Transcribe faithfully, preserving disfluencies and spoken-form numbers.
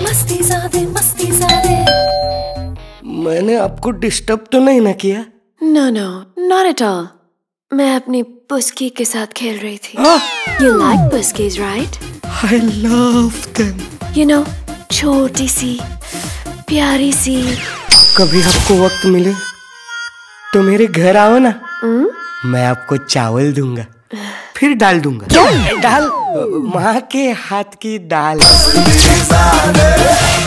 मस्ती ज़ादे मस्ती ज़ादे। मैंने आपको डिस्टर्ब तो नहीं ना किया? No no not at all. मैं अपनी पुस्की के साथ खेल रही थी। You like puskies, right? I love them. You know, छोटी सी प्यारी सी। कभी आपको वक्त मिले तो मेरे घर आओ ना। hmm? मैं आपको चावल दूंगा, फिर दाल दूंगा। दाल माँ के हाथ की दाल।